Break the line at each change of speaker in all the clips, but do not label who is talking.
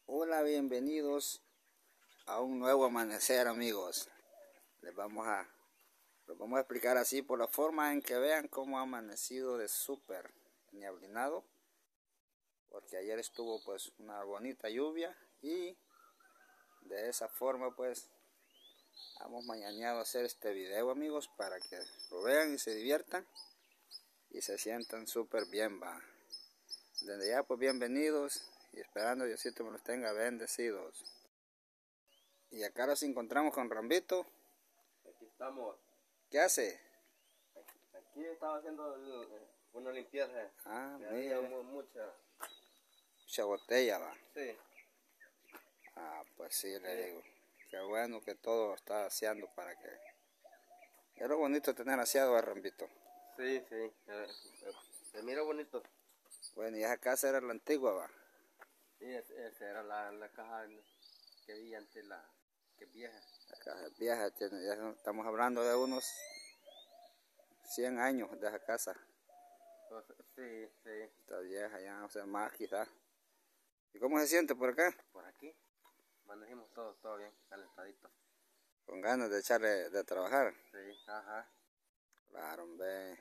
Hola, bienvenidos a un nuevo amanecer, amigos. Les vamos a explicar así por la forma en que vean cómo ha amanecido de súper nieblinado, porque ayer estuvo pues una bonita lluvia y de esa forma pues hemos mañaneado a hacer este video, amigos, para que lo vean y se diviertan y se sientan súper bien, va. Desde ya pues bienvenidos y esperando Diosito me los tenga bendecidos. Y acá nos encontramos con Rambito.
Aquí estamos.
¿Qué hace?
Aquí estaba haciendo una limpieza.
Mira.
Mucha.
Botella, va.
Sí.
Pues sí, le digo. Qué bueno que todo está aseando para que... Es lo bonito tener aseado a Rambito.
Sí. Se mira bonito.
Bueno, y esa casa era la antigua, va.
Sí, esa era la caja que vi antes, que vieja.
La casa es vieja, ya estamos hablando de unos 100 años de esa casa.
Entonces, sí.
Está vieja ya, o sea, más quizás. ¿Y cómo se siente por acá?
Por aquí manejamos todo bien, calentadito.
Con ganas de echarle, de trabajar.
Sí, ajá.
Claro, hombre.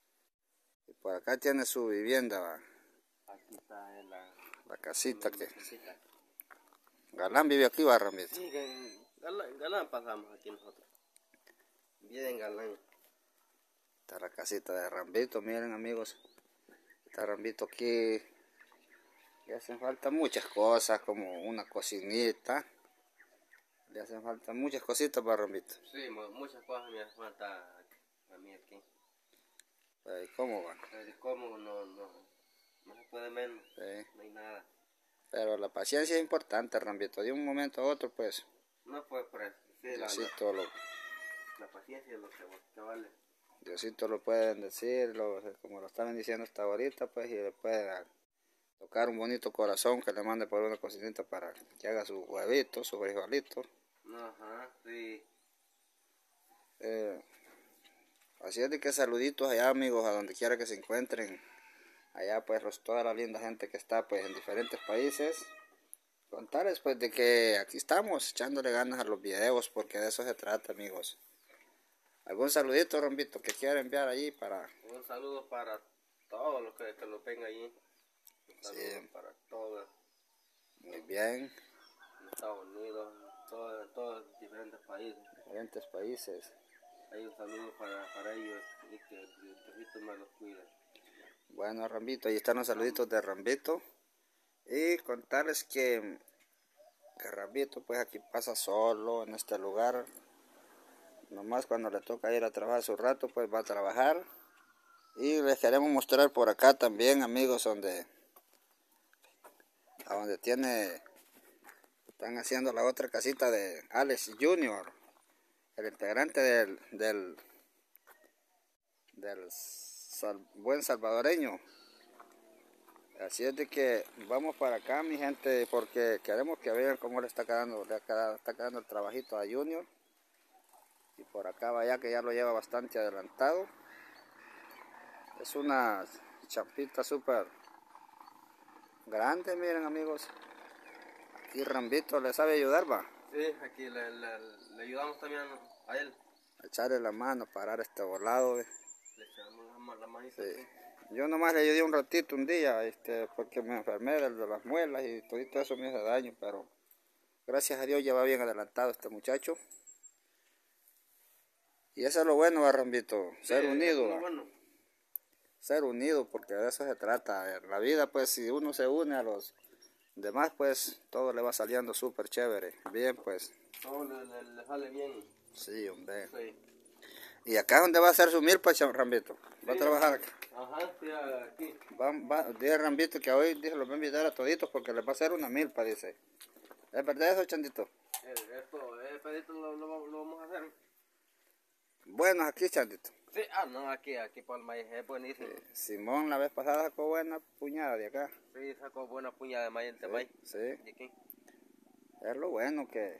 Y por acá tiene su vivienda, va.
Aquí está
La casita que...
casita.
Galán vive aquí, va, Rambito.
Sí, galán pasamos aquí nosotros. Bien galán.
Está la casita de Rambito, miren, amigos. Está Rambito aquí. Le hacen falta muchas cosas, como una cocinita. Le hacen falta muchas cositas para Rambito.
Sí, muchas cosas me hacen falta a mí aquí.
¿Y cómo va?
¿Cómo? No se puede menos.
Sí.
No hay nada.
Pero la paciencia es importante, Rambito. De un momento a otro, pues.
No puede por eso. Sí,
Diosito
la paciencia es lo que vale.
Diosito lo puede bendecir, como lo estaban diciendo hasta ahorita, pues, y le puede tocar un bonito corazón que le mande por una cocinita para que haga sus huevitos, sus frijolitos.
Ajá, sí.
Así es de que saluditos allá, amigos, a donde quiera que se encuentren. Allá pues toda la linda gente que está pues en diferentes países. Contarles pues de que aquí estamos echándole ganas a los videos, porque de eso se trata, amigos. ¿Algún saludito, Rambito, que quiera enviar allí para...?
Un saludo para todos los que lo ven allí. Un saludo para todos.
Muy bien.
En Estados Unidos, todos diferentes países.
Diferentes países.
Hay un saludo para ellos y que Diosito me los cuide.
Bueno, Rambito, ahí están los saluditos de Rambito. Y contarles que Rambito pues aquí pasa solo en este lugar. Nomás cuando le toca ir a trabajar su rato, pues va a trabajar. Y les queremos mostrar por acá también, amigos, a donde están haciendo la otra casita de Alex Junior, el integrante del buen salvadoreño. Así es de que vamos para acá, mi gente, porque queremos que vean cómo está quedando el trabajito a Junior. Y por acá vaya que ya lo lleva bastante adelantado. Es una champita súper grande, miren, amigos. Aquí Rambito le sabe ayudar, va.
Sí, aquí le ayudamos también a él.
A echarle la mano, parar este volado.
Le echamos la manita.
Sí. Yo nomás le ayudé un ratito un día, porque me enfermé de las muelas y todo eso me hace daño, pero gracias a Dios ya va bien adelantado este muchacho. Y eso es lo bueno, va, Rambito, ser unido.
Es bueno.
Ser unido, porque de eso se trata. La vida, pues, si uno se une a los demás, pues, todo le va saliendo súper chévere. Bien, pues.
Todo le sale bien.
Sí, hombre.
Sí.
¿Y acá dónde va a hacer su milpa, Rambito? ¿Va a trabajar acá?
Ajá, sí, aquí.
Dice Rambito que hoy dice, los va a invitar a toditos porque les va a hacer una milpa, dice. ¿Es verdad eso, Chandito?
El pedito lo vamos a hacer.
Bueno, aquí, Chandito.
Sí, no, aquí por el maíz, es buenísimo.
Simón la vez pasada sacó buena puñada de acá.
Sí, sacó buena puñada de maíz de maíz.
Sí.
¿De aquí?
Es lo bueno que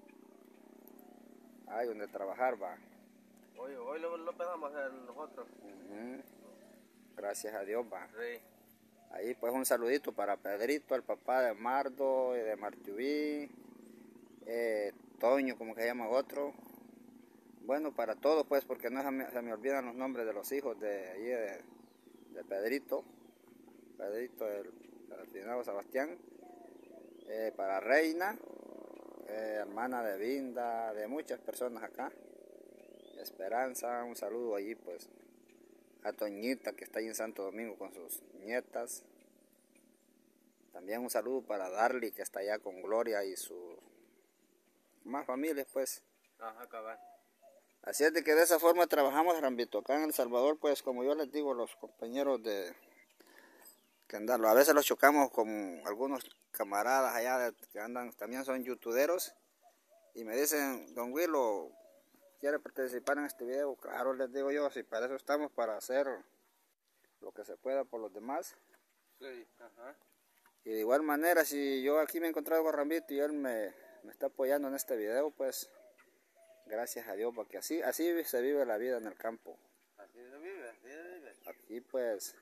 hay donde trabajar, va.
Hoy lo empezamos a hacer nosotros.
Gracias a Dios, va.
Sí.
Ahí pues un saludito para Pedrito, el papá de Mardo y de Martiubí, Toño, como que se llama otro. Bueno, para todos pues, porque no se me olvidan los nombres de los hijos de ahí de Pedrito del finado Sebastián. Para Reina, hermana de Vinda, de muchas personas acá. Esperanza, un saludo allí pues a Toñita que está ahí en Santo Domingo con sus nietas. También un saludo para Darly que está allá con Gloria y sus más familias pues.
Ajá, cabal.
Así es de que de esa forma trabajamos, Rambito. Acá en El Salvador pues, como yo les digo, los compañeros de que andan, a veces los chocamos con algunos camaradas allá que andan, también son youtuberos y me dicen, don Willo, ¿quiere participar en este video? Claro, les digo yo, si para eso estamos, para hacer lo que se pueda por los demás.
Sí, ajá.
Y de igual manera, si yo aquí me he encontrado con Rambito y él me está apoyando en este video, pues gracias a Dios, porque así se vive la vida en el campo.
Así se vive, así se vive.
Aquí pues,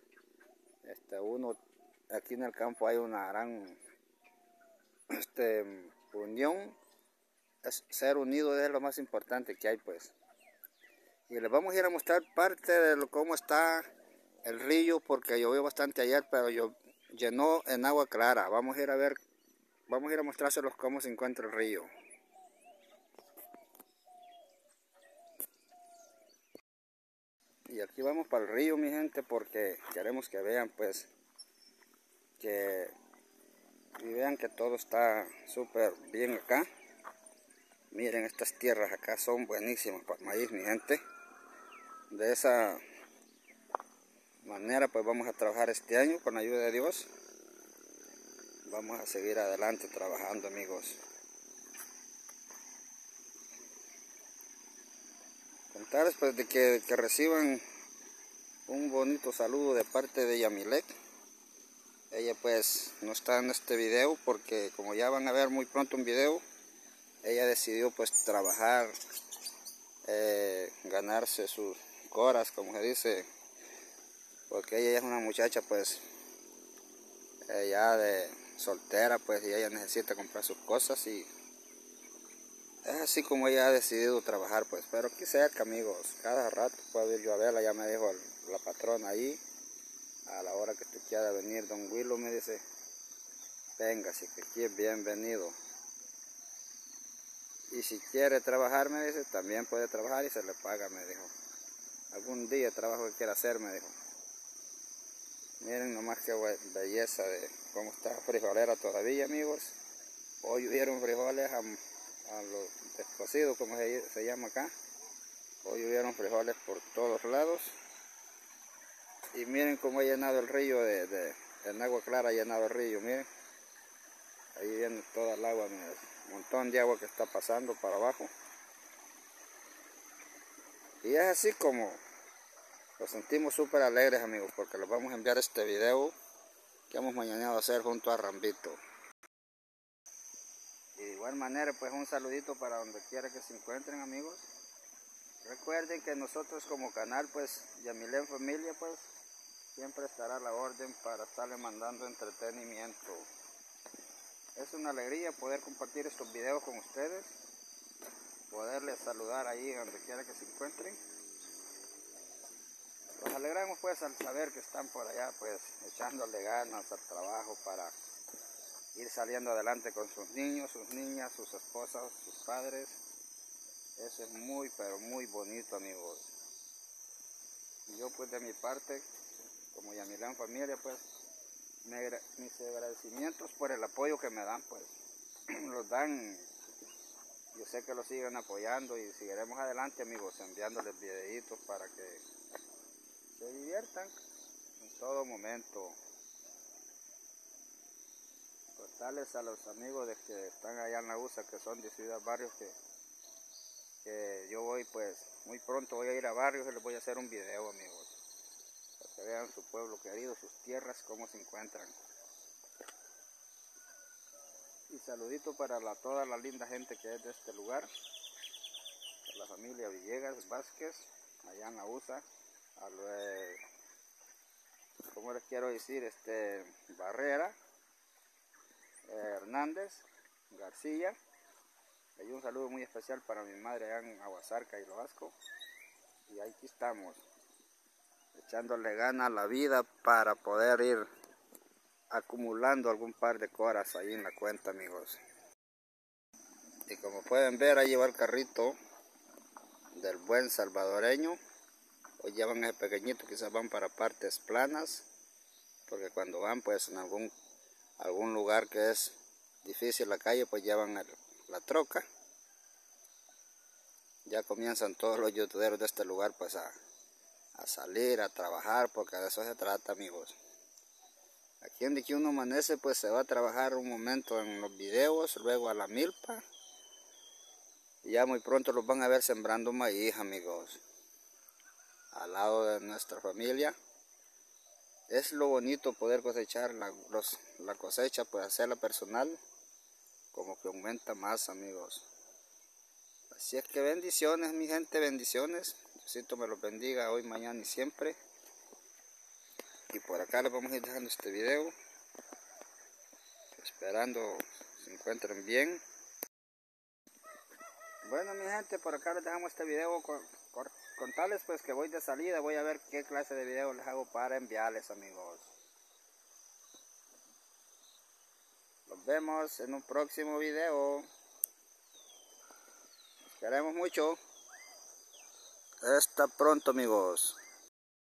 aquí en el campo hay una gran unión. Ser unido es lo más importante que hay pues. Y les vamos a ir a mostrar parte de cómo está el río, porque llovió bastante ayer, pero llenó en agua clara. Vamos a ir a mostrárselos cómo se encuentra el río. Y aquí vamos para el río, mi gente, porque queremos que vean pues y vean que todo está súper bien acá. Miren, estas tierras acá son buenísimas para el maíz, mi gente. De esa manera pues vamos a trabajar este año con la ayuda de Dios. Vamos a seguir adelante trabajando, amigos. Contarles pues de que reciban un bonito saludo de parte de Yamilet. Ella pues no está en este video porque como ya van a ver muy pronto un video, ella decidió pues trabajar, ganarse sus coras, como se dice, porque ella es una muchacha pues ya de soltera pues, y ella necesita comprar sus cosas y es así como ella ha decidido trabajar pues. Pero aquí cerca, amigos, cada rato puedo ir yo a verla. Ya me dijo la patrona ahí, a la hora que te quiera venir don Willo, me dice, venga, si que aquí es bienvenido. Y si quiere trabajar, me dice, también puede trabajar y se le paga, me dijo. Algún día el trabajo que quiera hacer, me dijo. Miren nomás qué belleza de cómo está frijolera todavía, amigos. Hoy hubieron frijoles a los descocidos, como se llama acá. Hoy hubieron frijoles por todos lados. Y miren cómo ha llenado el río, en agua clara ha llenado el río, miren. Ahí viene toda el agua, miren, un montón de agua que está pasando para abajo. Y es así como nos sentimos súper alegres, amigos, porque les vamos a enviar este video que hemos mañanado a hacer junto a Rambito. Y de igual manera, pues un saludito para donde quiera que se encuentren, amigos. Recuerden que nosotros como canal, pues, Yamilet Familia, pues, siempre estará a la orden para estarle mandando entretenimiento. Es una alegría poder compartir estos videos con ustedes, poderles saludar ahí donde quiera que se encuentren. Nos alegramos pues al saber que están por allá pues echándole ganas al trabajo para ir saliendo adelante con sus niños, sus niñas, sus esposas, sus padres. Eso es muy pero muy bonito, amigos. Y yo pues de mi parte, como Yamilet Familia, pues mis agradecimientos por el apoyo que me dan, pues los dan. Yo sé que lo siguen apoyando y seguiremos adelante, amigos, enviándoles videitos para que se diviertan en todo momento. Contarles a los amigos de que están allá en la USA, que son de Ciudad Barrios, que yo voy pues muy pronto voy a ir a Barrios y les voy a hacer un video, amigos, para que vean su pueblo querido, sus tierras, cómo se encuentran. Y saludito para toda la linda gente que es de este lugar, la familia Villegas Vázquez, allá en la USA, como les quiero decir, Barrera, Hernández, García. Y un saludo muy especial para mi madre allá en Aguasarca y Loasco. Y aquí estamos, echándole ganas a la vida para poder ir acumulando algún par de coras ahí en la cuenta, amigos. Y como pueden ver, ahí lleva el carrito del buen salvadoreño. Hoy llevan ese pequeñito, quizás van para partes planas, porque cuando van pues en algún lugar que es difícil la calle, pues llevan la troca. Ya comienzan todos los youtuberos de este lugar pues a salir, a trabajar, porque de eso se trata, amigos. Aquí donde que uno amanece pues se va a trabajar un momento en los videos, luego a la milpa. Y ya muy pronto los van a ver sembrando maíz, amigos, al lado de nuestra familia. Es lo bonito poder cosechar la cosecha, pues hacerla personal, como que aumenta más, amigos. Así es que bendiciones, mi gente, bendiciones. Diosito me los bendiga hoy, mañana y siempre. Y por acá les vamos a ir dejando este video, esperando se encuentren bien. Bueno, mi gente, por acá les dejamos este video. Contarles pues que voy de salida, voy a ver qué clase de video les hago para enviarles, amigos. Nos vemos en un próximo video. Esperemos mucho. Hasta pronto, amigos.